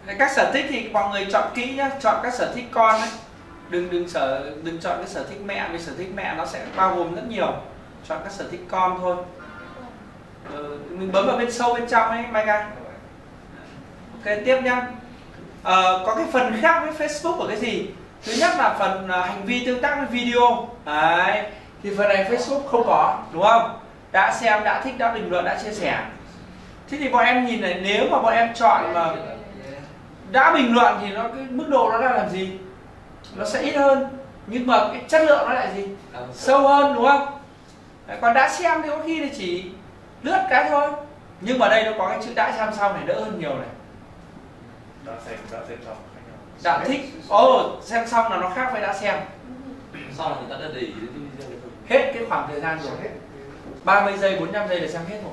Các sở thích thì mọi người chọn kỹ nhá, chọn các sở thích con ấy. Đừng chọn cái sở thích mẹ, vì sở thích mẹ nó sẽ bao gồm rất nhiều. Chọn các sở thích con thôi. Mình bấm vào bên sâu bên trong ấy, Maika. Ok, tiếp nhá. Có cái phần khác với Facebook ở cái gì? Thứ nhất là phần hành vi tương tác với video. Đấy. Thì phần này Facebook không có, đúng không? Đã xem, đã thích, đã bình luận, đã chia sẻ. Thế thì bọn em nhìn này, nếu mà bọn em chọn mà đã bình luận thì nó cái mức độ nó đang làm gì? Nó sẽ ít hơn, nhưng mà cái chất lượng nó lại gì? Sâu hơn, đúng không? Đấy, còn đã xem thì có khi thì chỉ lướt cái thôi, nhưng mà đây nó có cái chữ đã xem xong này đỡ hơn nhiều này. Đã xem xong. Đã thích, xem xong là nó khác với đã xem. Sau là người ta đã để ý đến video rồi. Hết cái khoảng thời gian rồi, hết 30 giây, 45 giây là xem hết rồi.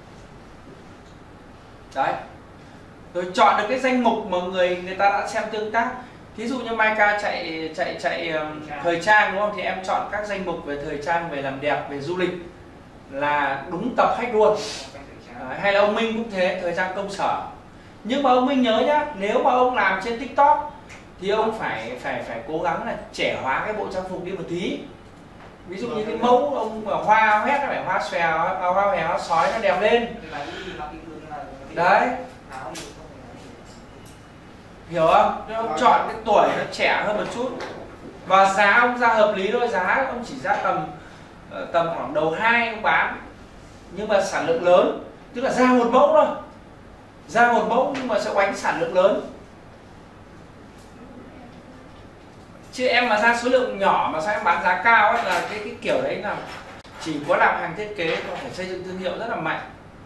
Đấy. Rồi chọn được cái danh mục mà người ta đã xem tương tác. Thí dụ như Maika chạy thời trang, đúng không? Thì em chọn các danh mục về thời trang, về làm đẹp, về du lịch là đúng tập khách luôn. Hay là ông Minh cũng thế, thời trang công sở. Nhưng mà ông Minh nhớ nhá, nếu mà ông làm trên TikTok thì ông phải cố gắng là trẻ hóa cái bộ trang phục đi một tí. Ví dụ như cái mẫu ông hoa hoét, nó phải hoa xòe, hoa hòe, hoa sói nó đẹp lên. Đấy. Hiểu không? Ông chọn cái tuổi nó trẻ hơn một chút. Và giá ông ra hợp lý thôi, giá ông chỉ ra tầm khoảng đầu 2 ông bán. Nhưng mà sản lượng lớn, tức là ra một mẫu thôi. Ra một mẫu nhưng mà sẽ oánh sản lượng lớn. Chứ em mà ra số lượng nhỏ mà sao em bán giá cao ấy, là cái kiểu đấy là chỉ có làm hàng thiết kế mà phải xây dựng thương hiệu rất là mạnh.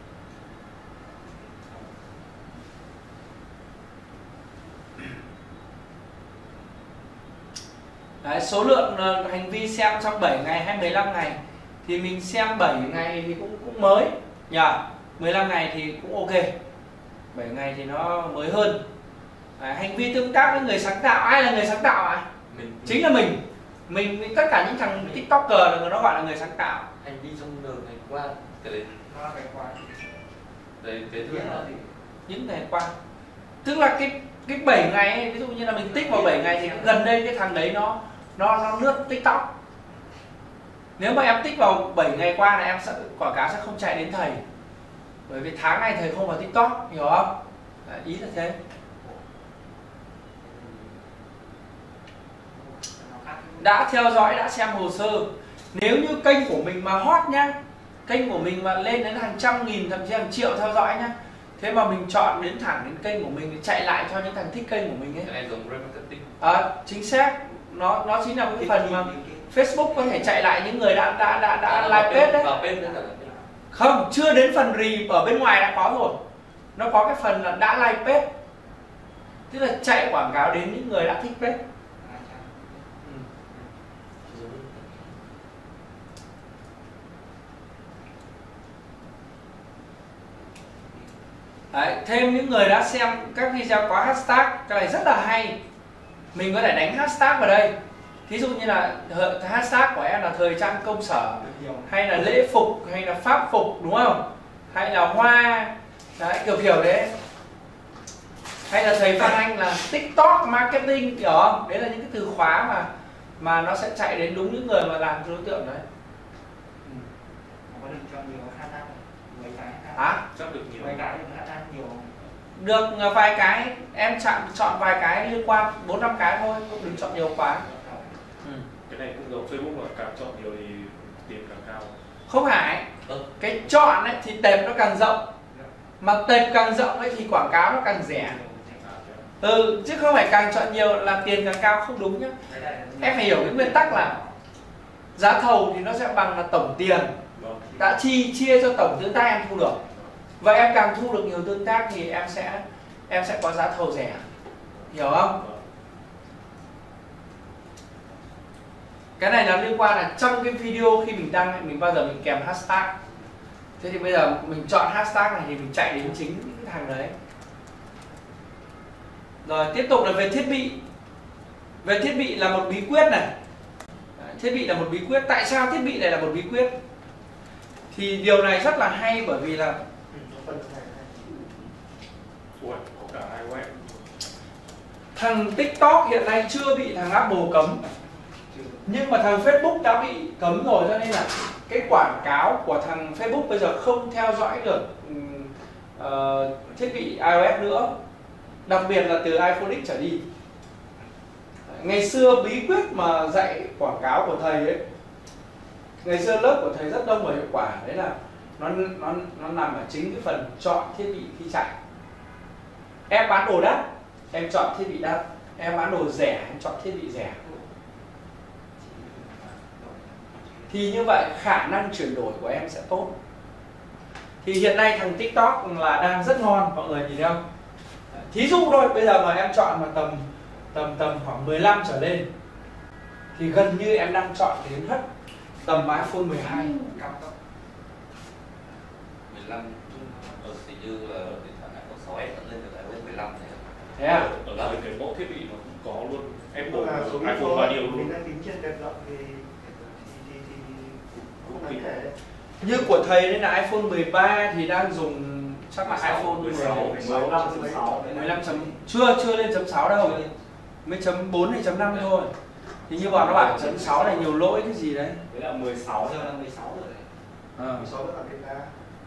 Đấy, số lượng hành vi xem trong 7 ngày hay 15 ngày thì mình xem 7 ngày thì cũng mới nhỉ, 15 ngày thì cũng ok, 7 ngày thì nó mới hơn. Đấy, hành vi tương tác với người sáng tạo, ai là người sáng tạo ạ? Chính là mình tất cả những thằng TikToker là nó gọi là người sáng tạo. Hành vi trong đường ngày qua, cái đấy nó là ngày qua. Đấy, cái thứ là những ngày qua, tức là cái 7 ngày ấy, ví dụ như là mình tích vào 7 ngày thì gần đây cái thằng đấy nó lướt TikTok. Nếu mà em tích vào 7 ngày qua là em sẽ quảng cáo sẽ không chạy đến thầy, bởi vì tháng này thầy không vào TikTok, hiểu không? Đấy, ý là thế. Đã theo dõi, đã xem hồ sơ. Nếu như kênh của mình mà hot nhá, kênh của mình mà lên đến hàng trăm nghìn, thậm chí hàng triệu theo dõi nhá, thế mà mình chọn đến thẳng đến kênh của mình để chạy lại cho những thằng thích kênh của mình ấy. cái này giống remarketing. Chính xác. Nó chính là một cái phần mà Facebook có thể chạy lại những người đã like page đấy. Vào page nữa là Không, chưa đến phần review, ở bên ngoài đã có rồi. Nó có cái phần là đã like page, tức là chạy quảng cáo đến những người đã thích page. Đấy, thêm những người đã xem các video có hashtag, cái này rất là hay. Mình có thể đánh hashtag vào đây. Thí dụ như là hashtag của em là thời trang công sở, hay là lễ phục, hay là pháp phục, đúng không? Hay là hoa, đấy, kiểu đấy. Hay là thầy Phan Anh là TikTok marketing, hiểu không? Đấy là những cái từ khóa mà nó sẽ chạy đến đúng những người mà làm đối tượng đấy. Chắc được nhiều. Được vài cái, em chọn vài cái liên quan, 4-5 cái thôi, đừng chọn nhiều quá. Cái này cũng giống Facebook mà càng chọn nhiều thì tiền càng cao. Không phải, cái chọn ấy thì tệp nó càng rộng, mà tệp càng rộng ấy thì quảng cáo nó càng rẻ. Chứ không phải càng chọn nhiều là tiền càng cao, không đúng nhá. Em phải hiểu cái nguyên tắc là giá thầu thì nó sẽ bằng là tổng tiền đã chia cho tổng tương tác em thu được. Và em càng thu được nhiều tương tác thì em sẽ có giá thầu rẻ, hiểu không? Cái này là liên quan là trong cái video khi mình đăng mình bao giờ mình kèm hashtag. Thế thì bây giờ mình chọn hashtag này thì mình chạy đến chính những cái thằng đấy. Rồi tiếp tục là về thiết bị. Về thiết bị là một bí quyết này. Thiết bị là một bí quyết. Tại sao thiết bị này là một bí quyết? Thì điều này rất là hay, bởi vì là Ui, có cả iOS. Thằng TikTok hiện nay chưa bị thằng Apple cấm, nhưng mà thằng Facebook đã bị cấm rồi, cho nên là cái quảng cáo của thằng Facebook bây giờ không theo dõi được thiết bị iOS nữa, đặc biệt là từ iPhone X trở đi. Ngày xưa bí quyết mà dạy quảng cáo của thầy ấy, ngày xưa lớp của thầy rất đông và hiệu quả, đấy là nó nằm ở chính cái phần chọn thiết bị khi chạy. Em bán đồ đắt, em chọn thiết bị đắt. Em bán đồ rẻ, em chọn thiết bị rẻ. Thì như vậy khả năng chuyển đổi của em sẽ tốt. Thì hiện nay thằng TikTok là đang rất ngon, mọi người nhìn thấy không? Thí dụ thôi, bây giờ mà em chọn mà tầm khoảng 15 trở lên thì gần như em đang chọn đến hết tầm iPhone 12. 15 hình như là điện thoại iPhone 6s lên được iPhone 15 này. Thế à? Ở đây cái mẫu thiết bị nó cũng có luôn. Apple iPhone bao nhiêu luôn. Mình đang tính trên đẹp rộng thì cũng đáng kể. Như của thầy đấy là iPhone 13 thì đang dùng chắc là iPhone 16. 15 chấm chưa lên chấm 6 đâu. Mới chấm 4 hay chấm 5 thôi. Thì như bọn nó bảo chấm 6 này nhiều lỗi cái gì đấy. Đấy là 16 giờ là 16 rồi đấy. 16 là cái ra.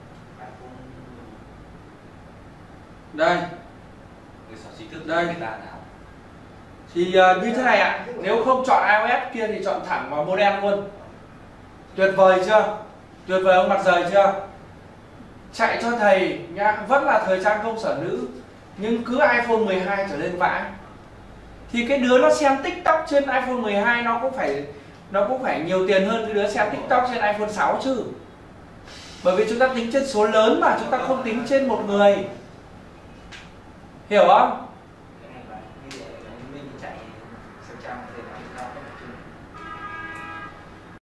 Đây. 16 chính thức Đây. người ta nào. Thì như thế này ạ, nếu không chọn iOS kia thì chọn thẳng vào modem luôn. Tuyệt vời chưa? Tuyệt vời ông mặt rời chưa? Chạy cho thầy nhá, vẫn là thời trang công sở nữ, nhưng cứ iPhone 12 trở lên vãi. Thì cái đứa nó xem TikTok trên iPhone 12 nó cũng phải nhiều tiền hơn cái đứa xem TikTok trên iPhone 6 chứ. Bởi vì chúng ta tính trên số lớn mà, chúng ta không tính trên một người. Hiểu không? Mình chạy sang trang thì nó